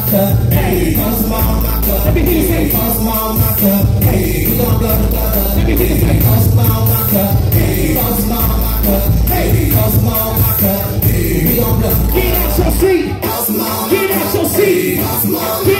cup. Hey, pour some more on my cup. Let me hear you say, pour some more on my cup. Hey, we gon' blow the cup. Let me hear you say, pour some more on my cup. Hey, pour some more on my cup. Hey, pour some more on my cup. Hey, we gon' blow. Get out your seat. Get out your seat.